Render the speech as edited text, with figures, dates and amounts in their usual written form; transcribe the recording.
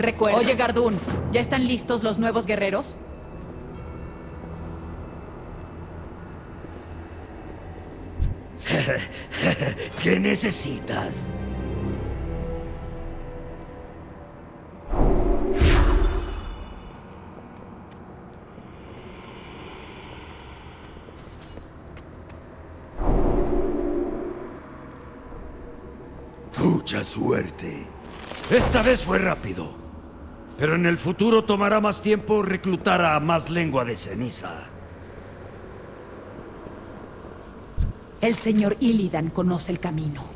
Recuerda. Oye, Gardún, ¿ya están listos los nuevos guerreros? ¿Qué necesitas? Mucha suerte. Esta vez fue rápido. Pero en el futuro tomará más tiempo reclutar a más lengua de ceniza. El señor Illidan conoce el camino.